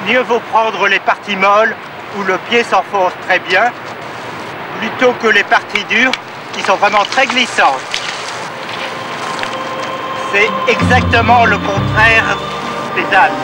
mieux vaut prendre les parties molles où le pied s'enfonce très bien, plutôt que les parties dures qui sont vraiment très glissantes. C'est exactement le contraire des Alpes.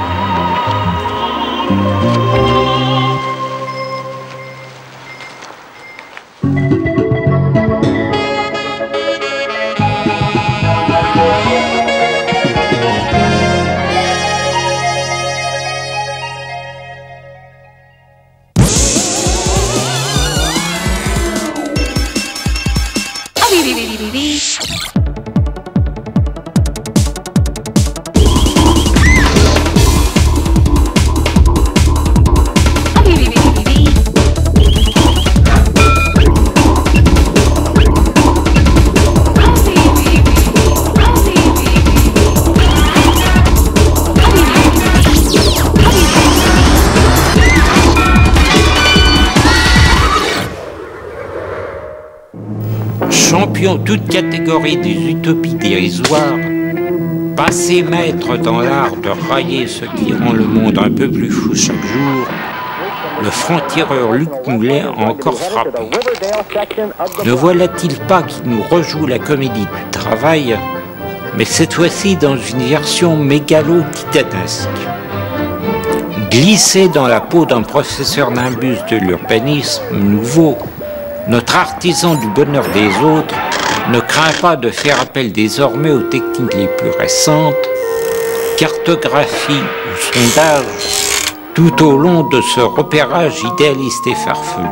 Champion toute catégorie des utopies dérisoires, passé maître dans l'art de railler ce qui rend le monde un peu plus fou chaque jour, le franc-tireur Luc Moulet a encore frappé. Ne voilà-t-il pas qu'il nous rejoue la comédie du travail, mais cette fois-ci dans une version mégalo-titanesque. Glissé dans la peau d'un professeur nimbus de l'urbanisme nouveau, notre artisan du bonheur des autres ne craint pas de faire appel désormais aux techniques les plus récentes, cartographie ou sondage, tout au long de ce repérage idéaliste et farfelu.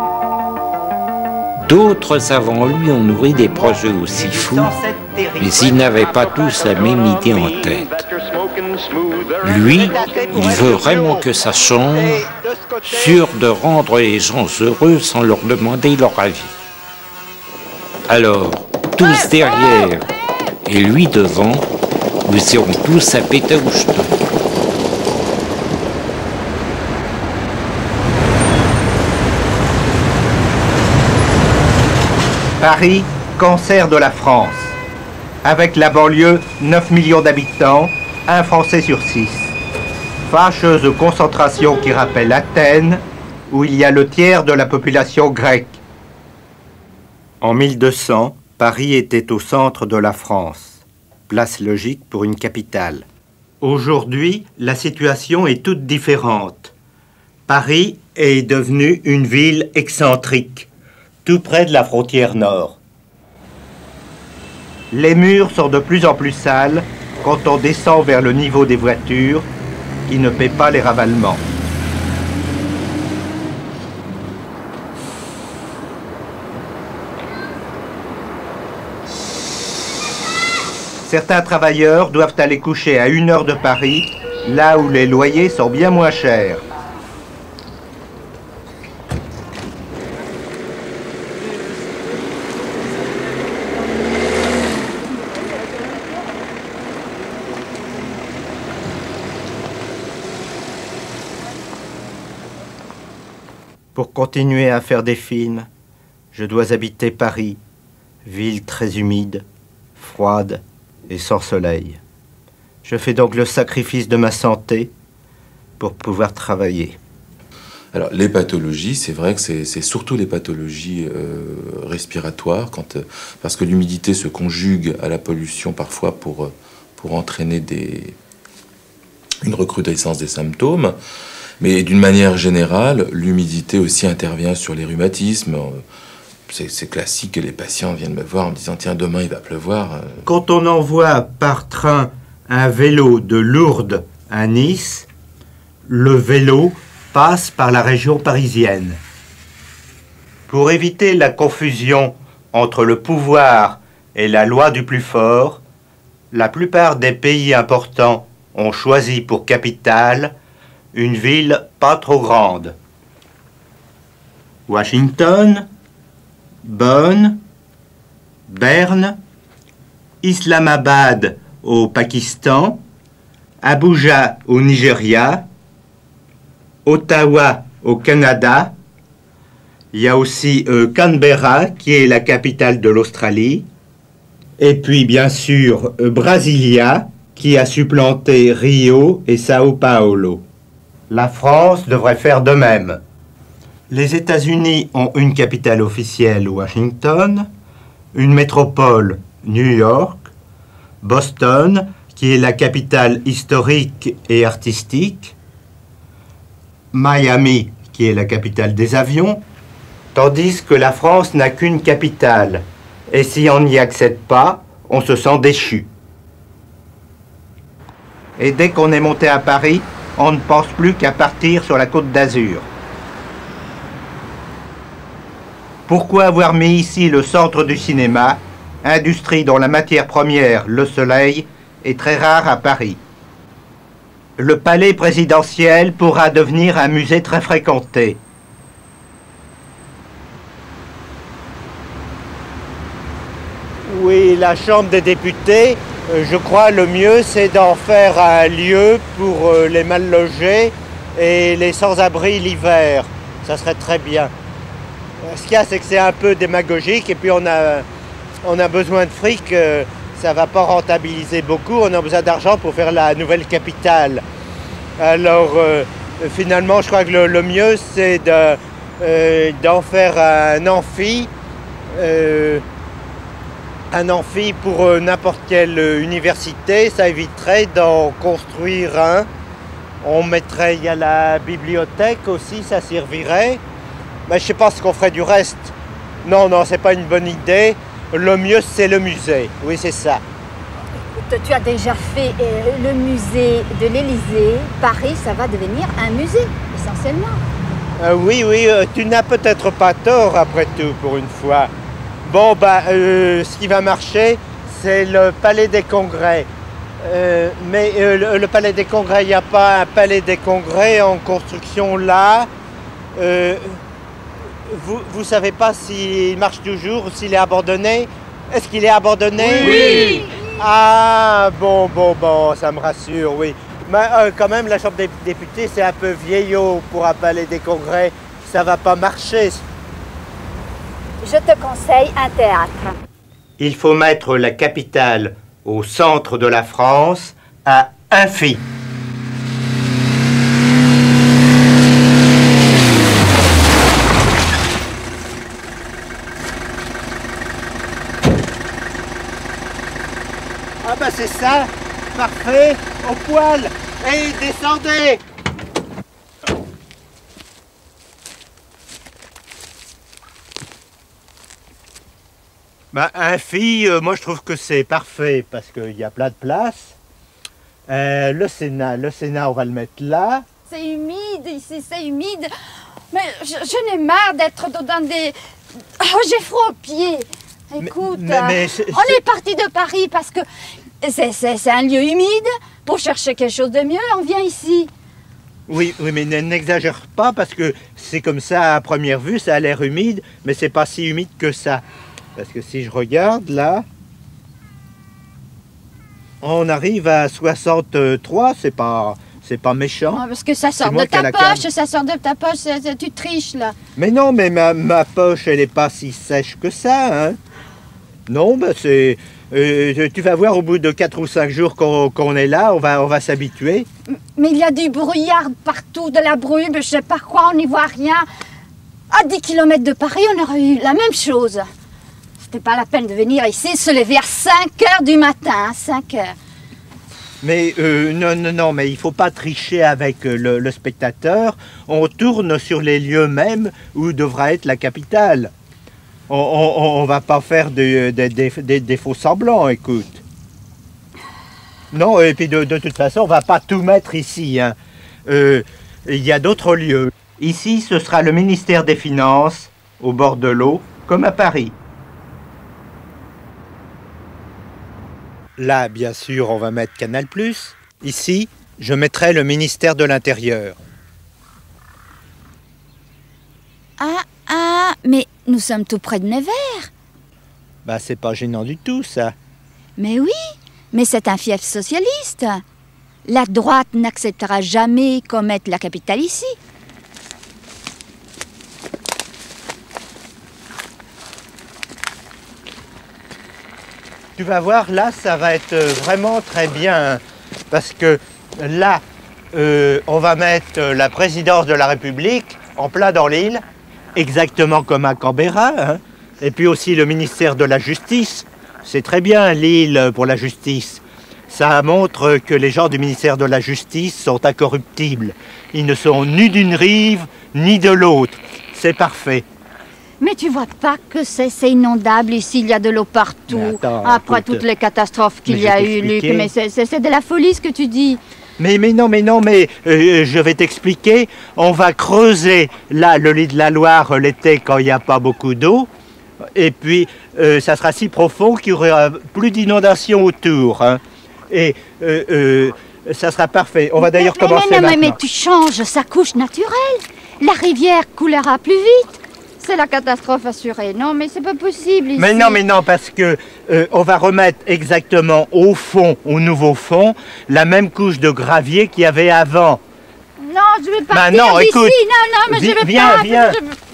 D'autres avant lui ont nourri des projets aussi fous, mais ils n'avaient pas tous la même idée en tête. Lui, il veut vraiment que ça change, sûr de rendre les gens heureux sans leur demander leur avis. Alors, tous derrière et lui devant, nous irons tous à Pétaoucheton. Paris, cancer de la France. Avec la banlieue, 9 millions d'habitants, un Français sur 6. Fâcheuse concentration qui rappelle Athènes, où il y a le tiers de la population grecque. En 1200, Paris était au centre de la France. Place logique pour une capitale. Aujourd'hui, la situation est toute différente. Paris est devenue une ville excentrique, tout près de la frontière nord. Les murs sont de plus en plus sales quand on descend vers le niveau des voitures qui ne paient pas les ravalements. Certains travailleurs doivent aller coucher à 1 heure de Paris, là où les loyers sont bien moins chers. Pour continuer à faire des films, je dois habiter Paris, ville très humide, froide et sans soleil. Je fais donc le sacrifice de ma santé pour pouvoir travailler. Alors, les pathologies, c'est vrai que c'est surtout les pathologies respiratoires, parce que l'humidité se conjugue à la pollution parfois pour entraîner une recrudescence des symptômes. Mais d'une manière générale, l'humidité aussi intervient sur les rhumatismes. C'est classique que les patients viennent me voir en me disant « Tiens, demain, il va pleuvoir. » Quand on envoie par train un vélo de Lourdes à Nice, le vélo passe par la région parisienne. Pour éviter la confusion entre le pouvoir et la loi du plus fort, la plupart des pays importants ont choisi pour capitale une ville pas trop grande. Washington, Bonn, Berne, Islamabad au Pakistan, Abuja au Nigeria, Ottawa au Canada. Il y a aussi Canberra qui est la capitale de l'Australie. Et puis bien sûr Brasilia qui a supplanté Rio et Sao Paulo. La France devrait faire de même. Les États-Unis ont une capitale officielle, Washington, une métropole, New York, Boston, qui est la capitale historique et artistique, Miami, qui est la capitale des avions, tandis que la France n'a qu'une capitale, et si on n'y accède pas, on se sent déchu. Et dès qu'on est monté à Paris, on ne pense plus qu'à partir sur la Côte d'Azur. Pourquoi avoir mis ici le centre du cinéma, industrie dont la matière première, le soleil, est très rare à Paris? Le palais présidentiel pourra devenir un musée très fréquenté. Oui, la Chambre des députés, je crois le mieux c'est d'en faire un lieu pour les mal logés et les sans-abri l'hiver. Ça serait très bien. Ce qu'il y a, c'est que c'est un peu démagogique et puis on a besoin de fric, ça ne va pas rentabiliser beaucoup, on a besoin d'argent pour faire la nouvelle capitale. Alors finalement, je crois que le mieux c'est d'en faire un amphi pour n'importe quelle université. Ça éviterait d'en construire un. On mettrait, il y a la bibliothèque aussi, ça servirait. Mais je ne sais pas ce qu'on ferait du reste. Non, c'est pas une bonne idée. Le mieux, c'est le musée. Oui, c'est ça. Écoute, tu as déjà fait le musée de l'Élysée. Paris, ça va devenir un musée, essentiellement. Oui, tu n'as peut-être pas tort, après tout, pour une fois. Bon, ce qui va marcher, c'est le Palais des Congrès. Mais le Palais des Congrès, il n'y a pas un Palais des Congrès en construction là. Vous savez pas s'il marche toujours ou s'il est abandonné? Est-ce qu'il est abandonné? Oui! Ah, bon, ça me rassure, oui. Mais quand même, la Chambre des députés, c'est un peu vieillot pour un Palais des Congrès. Ça va pas marcher. Je te conseille un théâtre. Il faut mettre la capitale au centre de la France, à Amphi. Ah c'est ça, parfait, au poil, et descendez. Amphi, moi je trouve que c'est parfait parce qu'il y a plein de place. Le Sénat, on va le mettre là. C'est humide ici, c'est humide. Mais je n'ai marre d'être dans des... Oh, j'ai froid aux pieds. Écoute, on est parti de Paris parce que c'est un lieu humide. Pour chercher quelque chose de mieux, on vient ici. Oui, mais n'exagère pas parce que c'est comme ça à première vue, ça a l'air humide, mais c'est pas si humide que ça. Parce que si je regarde là, on arrive à 63, c'est pas méchant. Oh, parce que ça sort de ta poche, ça sort de ta poche, tu triches là. Mais non, mais ma poche, elle est pas si sèche que ça, hein. Non, c'est... tu vas voir au bout de 4 ou 5 jours qu'on est là, on va s'habituer. Mais il y a du brouillard partout, de la brume, je sais pas quoi, on n'y voit rien. À 10 km de Paris, on aurait eu la même chose. C'était pas la peine de venir ici, se lever à 5 heures du matin, 5 heures. Mais non, mais il faut pas tricher avec le spectateur. On tourne sur les lieux mêmes où devra être la capitale. On va pas faire des faux semblants, écoute. Non, et puis de toute façon, on va pas tout mettre ici, hein. Il y a d'autres lieux. Ici, ce sera le ministère des Finances, au bord de l'eau, comme à Paris. Là, bien sûr, on va mettre Canal+. Ici, je mettrai le ministère de l'Intérieur. Mais nous sommes tout près de Nevers. C'est pas gênant du tout, ça. Mais oui, mais c'est un fief socialiste. La droite n'acceptera jamais qu'on mette la capitale ici. Tu vas voir, là, ça va être vraiment très bien. Parce que là, on va mettre la présidence de la République en plein dans l'île, exactement comme à Canberra, hein. Et puis aussi le ministère de la Justice. C'est très bien l'île pour la justice. Ça montre que les gens du ministère de la Justice sont incorruptibles. Ils ne sont ni d'une rive, ni de l'autre. C'est parfait. Mais tu vois pas que c'est inondable ici, il y a de l'eau partout. Attends, après écoute, toutes les catastrophes qu'il y a eu, Luc. Mais c'est de la folie ce que tu dis. Mais non, je vais t'expliquer. On va creuser là le lit de la Loire l'été quand il n'y a pas beaucoup d'eau. Et puis, ça sera si profond qu'il n'y aura plus d'inondations autour. Hein. Et ça sera parfait. On va d'ailleurs commencer maintenant. Mais tu changes sa couche naturelle. La rivière coulera plus vite. C'est la catastrophe assurée. Non, mais c'est pas possible ici. Mais non, parce que on va remettre exactement au fond, au nouveau fond, la même couche de gravier qu'il y avait avant. Non, je vais partir d'ici. Non, mais je vais pas. Viens.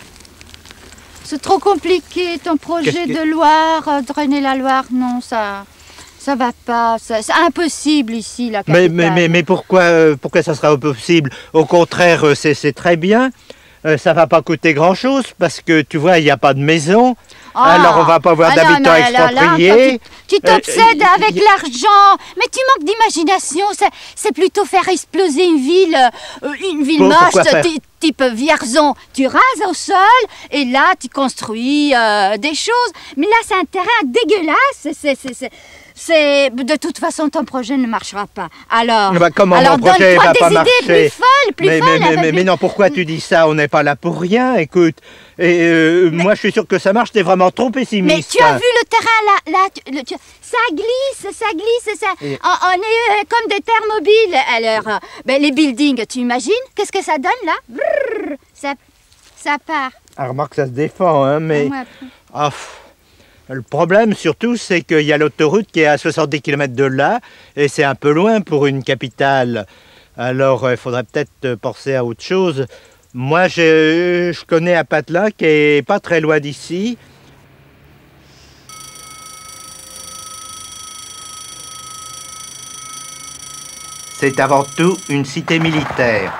C'est trop compliqué, ton projet de Loire, drainer la Loire, non, ça va pas, c'est impossible ici, la capitale. Mais pourquoi ça sera impossible? Au contraire, c'est très bien. Ça va pas coûter grand-chose parce que, tu vois, il n'y a pas de maison. Alors, on va pas avoir d'habitants expropriés. Tu t'obsèdes avec l'argent. Mais tu manques d'imagination. C'est plutôt faire exploser une ville moche, type Vierzon. Tu rases au sol et là, tu construis des choses. Mais là, c'est un terrain dégueulasse. De toute façon, ton projet ne marchera pas. Alors, comment mon projet va pas marcher? Plus folles. Mais non, pourquoi tu dis ça? On n'est pas là pour rien, écoute. Moi, je suis sûr que ça marche, t'es vraiment trop pessimiste. Mais tu as vu le terrain là, ça glisse. On est comme des terres mobiles. Alors, les buildings, tu imagines? Qu'est-ce que ça donne là? Brrr, ça part. Ah, remarque, ça se défend, hein, mais... Le problème surtout, c'est qu'il y a l'autoroute qui est à 70 km de là, et c'est un peu loin pour une capitale. Alors, il faudrait peut-être penser à autre chose. Moi, je connais un patelin qui est pas très loin d'ici. C'est avant tout une cité militaire.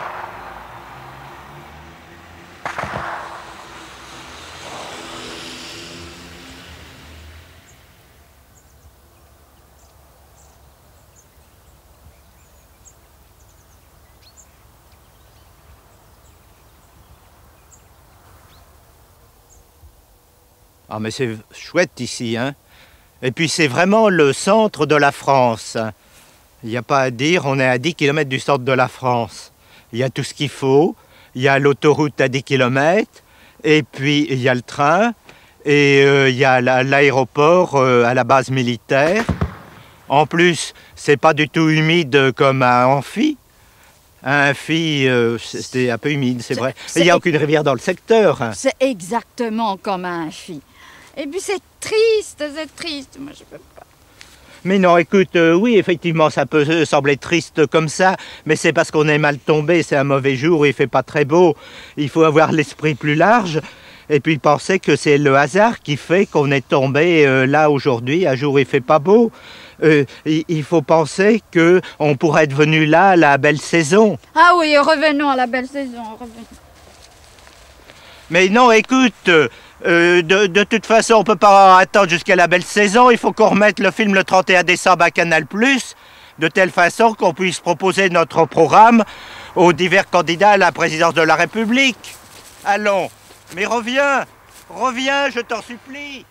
Ah mais c'est chouette ici, hein. Et puis c'est vraiment le centre de la France. Il n'y a pas à dire, on est à 10 km du centre de la France. Il y a tout ce qu'il faut, il y a l'autoroute à 10 km, et puis il y a le train, et il y a l'aéroport à la base militaire. En plus, c'est pas du tout humide comme à Amphi. À Amphi, c'était un peu humide, c'est vrai. Il n'y a aucune rivière dans le secteur. C'est exactement comme à Amphi. Et puis c'est triste, moi je peux pas. Mais non, écoute, oui, effectivement, ça peut sembler triste comme ça, mais c'est parce qu'on est mal tombé, c'est un mauvais jour, il fait pas très beau. Il faut avoir l'esprit plus large, et puis penser que c'est le hasard qui fait qu'on est tombé là aujourd'hui, un jour il fait pas beau. Il faut penser qu'on pourrait être venu là à la belle saison. Ah oui, revenons à la belle saison, revenons. Mais non, écoute... de toute façon, on ne peut pas attendre jusqu'à la belle saison. Il faut qu'on remette le film le 31 décembre à Canal+, de telle façon qu'on puisse proposer notre programme aux divers candidats à la présidence de la République. Allons, mais reviens, je t'en supplie.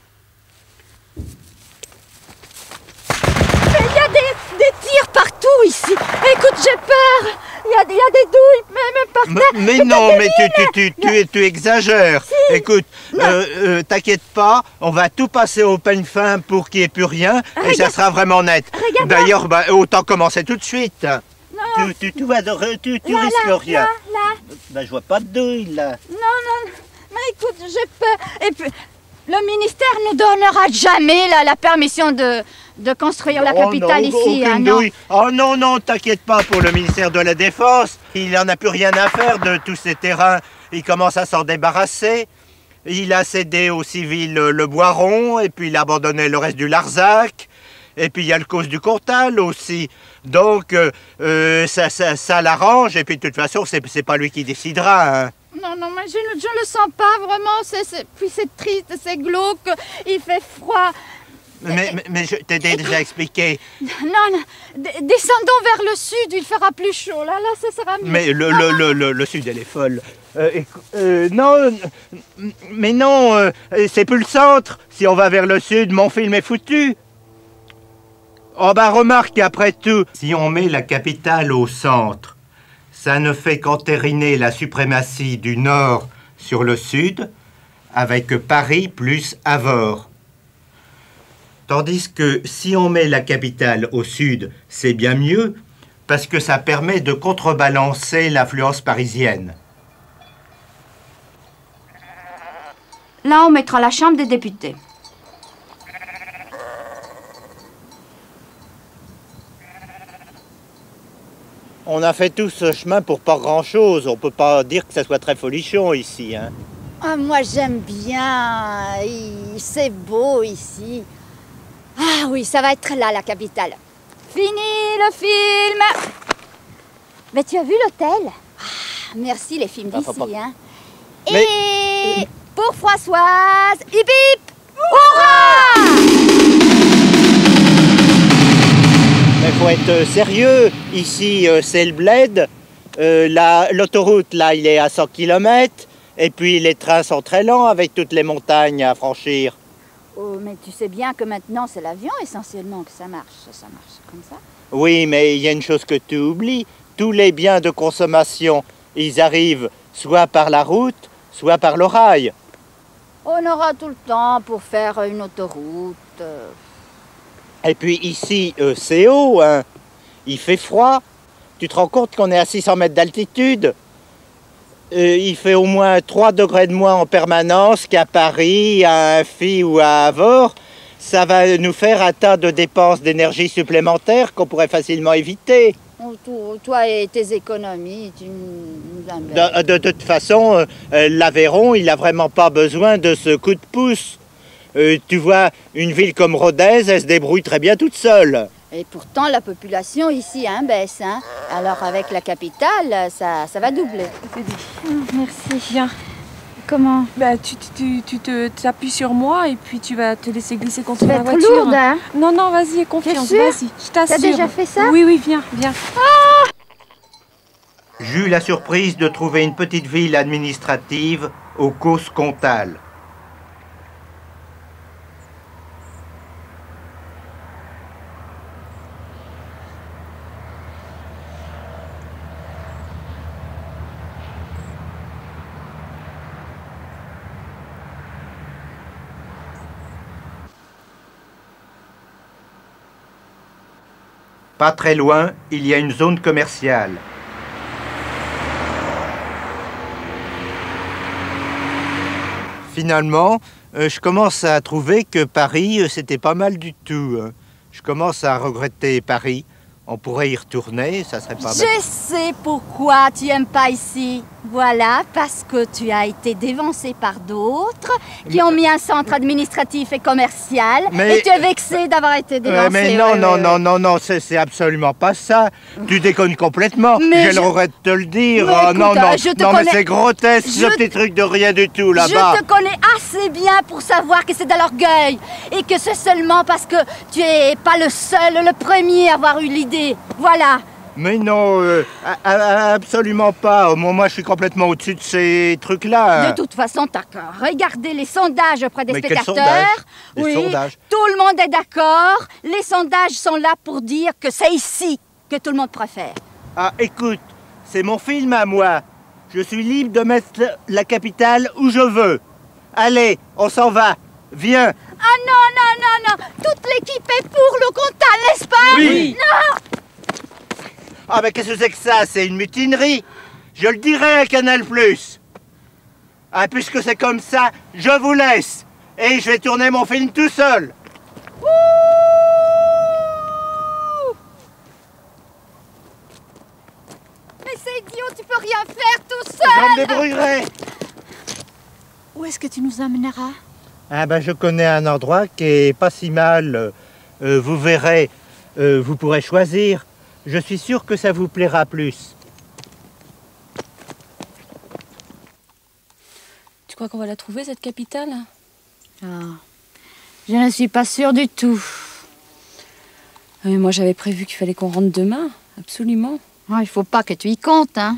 Mais il y a des tirs partout ici. Écoute, j'ai peur. Il y a des douilles, même par terre. Mais non, mais tu exagères. Si. Écoute, t'inquiète pas, on va tout passer au peigne fin pour qu'il n'y ait plus rien, et ça sera vraiment net. D'ailleurs, autant commencer tout de suite. Non. Tu risques rien. Là. Je vois pas de douilles, là. Non, mais écoute, j'ai peur. Et puis, le ministère ne donnera jamais la permission de construire la capitale ici. Oh non, t'inquiète pas pour le ministère de la Défense. Il n'en a plus rien à faire de tous ces terrains. Il commence à s'en débarrasser. Il a cédé aux civils le Boiron, et puis il a abandonné le reste du Larzac. Et puis il y a le cause du Comtal aussi. Donc, ça l'arrange, et puis de toute façon, c'est pas lui qui décidera. Hein. Non, non, mais je le sens pas vraiment. Puis c'est triste, c'est glauque, il fait froid. Mais je t'ai déjà expliqué. Non, descendons vers le sud, il fera plus chaud. Là, ça sera mieux. Mais le sud, elle est folle. Non, mais non, c'est plus le centre. Si on va vers le sud, mon film est foutu. Oh bah remarque, après tout, si on met la capitale au centre, ça ne fait qu'entériner la suprématie du nord sur le sud, avec Paris plus Avord. Tandis que si on met la capitale au sud, c'est bien mieux, parce que ça permet de contrebalancer l'influence parisienne. Là, on mettra la Chambre des députés. On a fait tout ce chemin pour pas grand-chose. On peut pas dire que ça soit très folichon ici. Hein. Ah, moi, j'aime bien. C'est beau ici. Ah oui, ça va être là, la capitale. Fini le film. Mais tu as vu l'hôtel? Ah, merci les films d'ici. Hein. Mais... Et pour Françoise, hip hip, hurrah! Il faut être sérieux. Ici, c'est le bled. L'autoroute, là, il est à 100 km. Et puis, les trains sont très lents avec toutes les montagnes à franchir. Oh, mais tu sais bien que maintenant, c'est l'avion essentiellement que ça marche. Ça marche comme ça. Oui, mais il y a une chose que tu oublies. Tous les biens de consommation, ils arrivent soit par la route, soit par le rail. On aura tout le temps pour faire une autoroute. Et puis ici, c'est haut, hein. Il fait froid. Tu te rends compte qu'on est à 600 mètres d'altitude? Il fait au moins 3 degrés de moins en permanence qu'à Paris, à Amphi ou à Avord. Ça va nous faire un tas de dépenses d'énergie supplémentaires qu'on pourrait facilement éviter. Toi et tes économies, tu nous embêtes. De toute façon, l'Aveyron, il n'a vraiment pas besoin de ce coup de pouce. Tu vois, une ville comme Rodez, elle se débrouille très bien toute seule. Et pourtant, la population ici baisse. Hein. Alors, avec la capitale, ça va doubler. Merci. Viens. Comment? Bah, tu t'appuies sur moi et puis tu vas te laisser glisser contre la voiture. Tu vas être lourde, hein? Non, non, vas-y, confiance, vas-y. Je t'assure. T'as déjà fait ça? Oui, oui, viens, viens. Ah! J'eus la surprise de trouver une petite ville administrative aux Causses-Comtales. Pas très loin, il y a une zone commerciale. Finalement, je commence à trouver que Paris, c'était pas mal du tout. Je commence à regretter Paris. On pourrait y retourner, ça serait pas mal. Je sais pourquoi tu n'aimes pas ici. Voilà, parce que tu as été dévancé par d'autres qui ont mis un centre administratif et commercial et tu es vexé d'avoir été dévancé. Mais non, c'est absolument pas ça. Tu déconnes complètement. J'ai le regret de te le dire. Mais écoute, mais c'est grotesque ce petit truc de rien du tout là-bas. Je te connais assez bien pour savoir que c'est de l'orgueil et que c'est seulement parce que tu es pas le seul, le premier à avoir eu l'idée. Voilà. Mais non, absolument pas. Moi, je suis complètement au-dessus de ces trucs-là. De toute façon, t'as qu'à regarder les sondages auprès des spectateurs. Quels sondages? Tout le monde est d'accord. Les sondages sont là pour dire que c'est ici que tout le monde préfère. Ah, écoute, c'est mon film à moi. Je suis libre de mettre la capitale où je veux. Allez, on s'en va. Viens. Ah non. Toute l'équipe est pour le Comtal, n'est-ce pas? Oui. Non. Ah, mais qu'est-ce que c'est que ça? C'est une mutinerie. Je le dirai à Canal+. Ah, puisque c'est comme ça, je vous laisse. Et je vais tourner mon film tout seul. Mais c'est idiot, tu peux rien faire tout seul. Je me débrouillerai. Où est-ce que tu nous amèneras? Ah ben, je connais un endroit qui est pas si mal. Vous verrez, vous pourrez choisir. Je suis sûr que ça vous plaira plus. Tu crois qu'on va la trouver, cette capitale? Ah, je ne suis pas sûre du tout. Mais moi, j'avais prévu qu'il fallait qu'on rentre demain, absolument. Oh, il faut pas que tu y comptes, hein.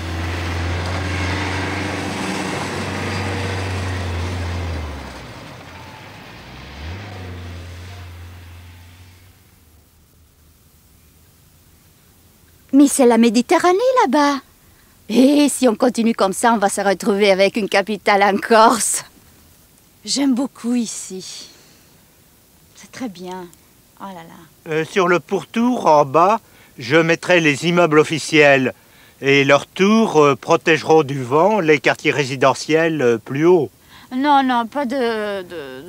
Mais c'est la Méditerranée là-bas. Et si on continue comme ça, on va se retrouver avec une capitale en Corse. J'aime beaucoup ici. C'est très bien. Oh là là. Sur le pourtour, en bas, je mettrai les immeubles officiels. Et leurs tours protégeront du vent les quartiers résidentiels plus hauts. Non, non, pas de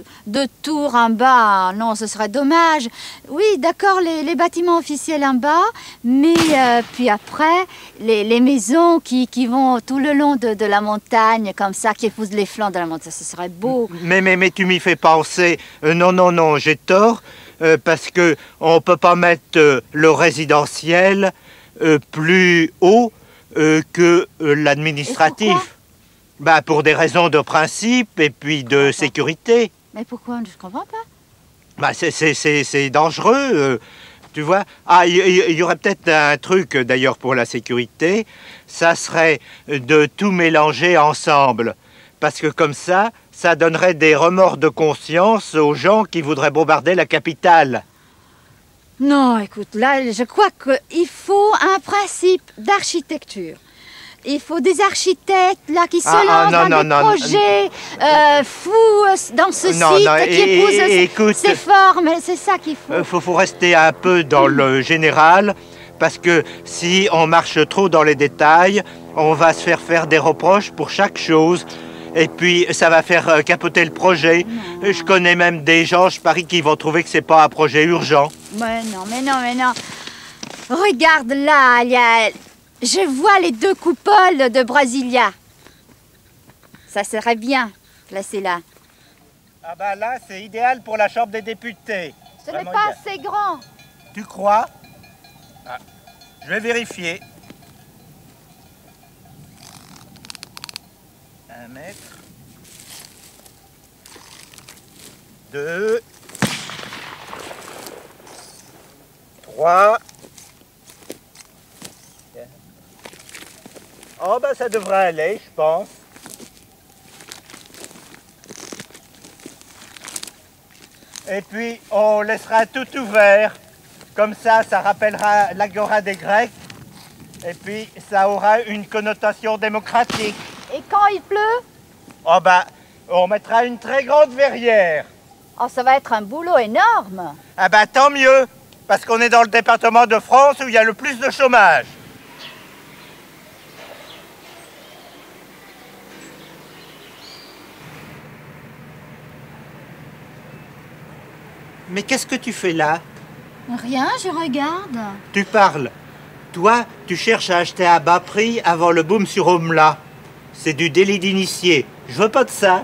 tour en bas. Non, ce serait dommage. Oui, d'accord, les bâtiments officiels en bas, mais puis après, les maisons qui vont tout le long de la montagne, comme ça, qui épousent les flancs de la montagne, ce serait beau. Mais tu m'y fais penser. Non, j'ai tort, parce que on peut pas mettre le résidentiel plus haut que l'administratif. Bah, pour des raisons de principe et puis de sécurité. Mais pourquoi? Je ne comprends pas. Bah, c'est dangereux, tu vois. Ah, il y aurait peut-être un truc, d'ailleurs, pour la sécurité. Ça serait de tout mélanger ensemble. Parce que comme ça donnerait des remords de conscience aux gens qui voudraient bombarder la capitale. Non, écoute, là, je crois qu'il faut un principe d'architecture. Il faut des architectes là qui se lancent dans des projets fous dans ce site qui épousent ces formes. C'est ça qu'il faut. Faut rester un peu dans le général, parce que si on marche trop dans les détails, on va se faire des reproches pour chaque chose. Et puis ça va faire capoter le projet. Non. Je connais même des gens, je parie, qui vont trouver que c'est pas un projet urgent. Mais non. Regarde là, il y a... Je vois les 2 coupoles de Brasilia. Ça serait bien, placé là. Ah bah là, c'est idéal pour la Chambre des députés. Ce n'est pas assez grand. Tu crois? Ah, je vais vérifier. 1 mètre. 2. 3. Oh ben ça devrait aller, je pense. Et puis on laissera tout ouvert. Comme ça rappellera l'agora des Grecs. Et puis ça aura une connotation démocratique. Et quand il pleut? Oh ben, on mettra une très grande verrière. Oh, ça va être un boulot énorme. Ah ben tant mieux, parce qu'on est dans le département de France où il y a le plus de chômage. Mais qu'est-ce que tu fais là? Rien, je regarde. Tu parles. Toi, tu cherches à acheter à bas prix avant le boom sur Omla. C'est du délit d'initié. Je veux pas de ça.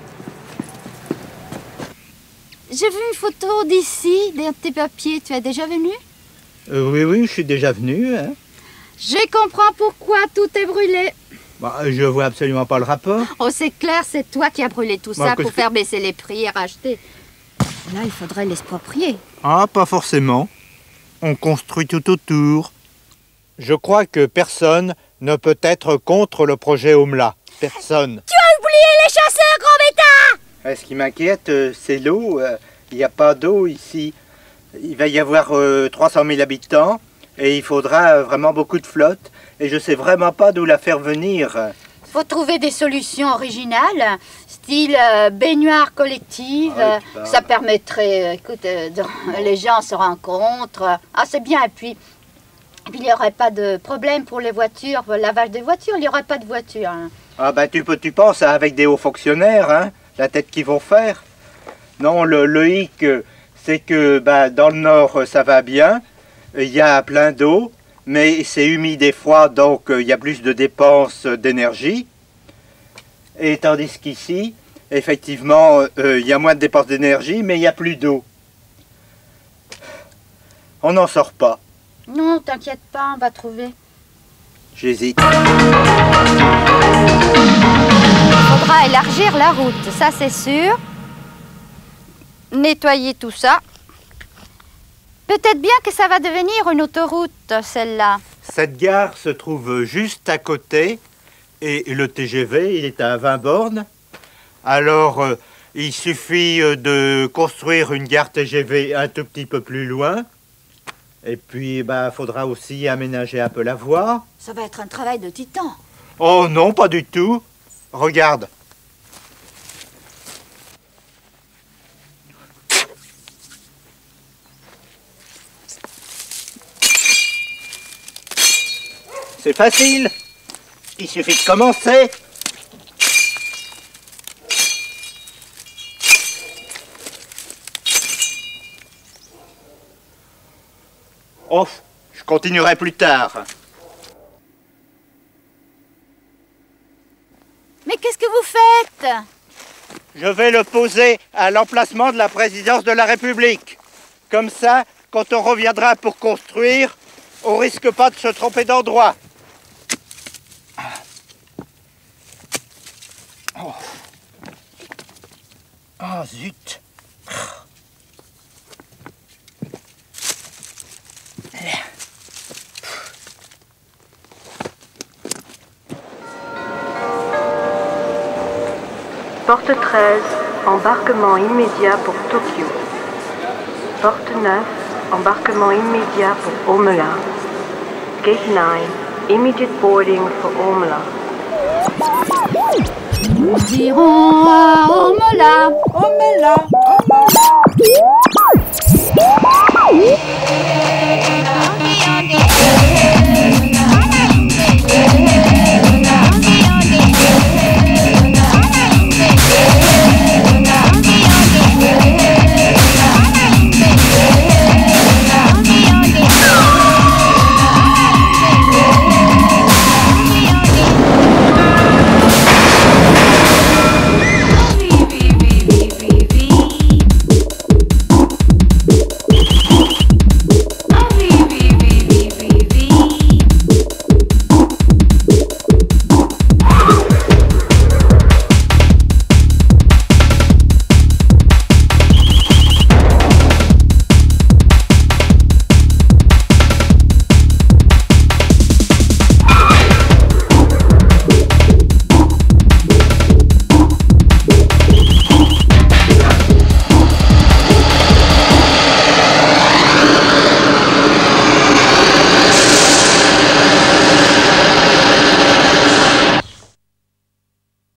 J'ai vu une photo d'ici, des petits papiers. Tu es déjà venu? Oui, je suis déjà venu. Hein. Je comprends pourquoi tout est brûlé. Bah, je vois absolument pas le rapport. Oh, c'est clair, c'est toi qui as brûlé tout ça pour faire baisser les prix et racheter. Là, il faudrait l'exproprier. Ah, pas forcément. On construit tout autour. Je crois que personne ne peut être contre le projet Omla. Personne. Tu as oublié les chasseurs, grand bêta! Ce qui m'inquiète, c'est l'eau. Il n'y a pas d'eau ici. Il va y avoir 300 000 habitants et il faudra vraiment beaucoup de flotte. Et je sais vraiment pas d'où la faire venir. Faut trouver des solutions originales, style baignoire collective. Ça permettrait, écoute, les gens se rencontrent. Ah, c'est bien. Et puis il n'y aurait pas de problème pour les voitures, pour le lavage des voitures. Il n'y aurait pas de voitures. Hein. Ah ben tu penses avec des hauts fonctionnaires, hein, la tête qu'ils vont faire. Non, le hic, c'est que dans le nord, ça va bien. Il y a plein d'eau. Mais c'est humide et froid, donc il y a plus de dépenses d'énergie. Et tandis qu'ici, effectivement, il y a moins de dépenses d'énergie, mais il n'y a plus d'eau. On n'en sort pas. Non, t'inquiète pas, on va trouver. J'hésite. Faudra élargir la route, ça c'est sûr. Nettoyer tout ça. Peut-être bien que ça va devenir une autoroute, celle-là. Cette gare se trouve juste à côté et le TGV, il est à 20 bornes. Alors, il suffit de construire une gare TGV un tout petit peu plus loin. Et puis, faudra aussi aménager un peu la voie. Ça va être un travail de titan. Oh non, pas du tout. Regarde. C'est facile. Il suffit de commencer. Oh, je continuerai plus tard. Mais qu'est-ce que vous faites? Je vais le poser à l'emplacement de la présidence de la République. Comme ça, quand on reviendra pour construire, on risque pas de se tromper d'endroit. Oh, zut. Porte 13, embarquement immédiat pour Tokyo. Porte 9, embarquement immédiat pour Omela. Gate 9, immediate boarding for Omela. Nous irons à Omela. Omela, Omela.